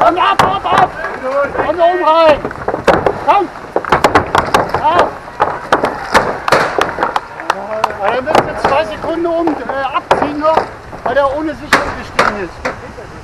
Komm ab! Komm da oben rein! Komm! Auf! Er müsste 2 Sekunden abziehen noch, weil er ohne Sicherung gestiegen ist.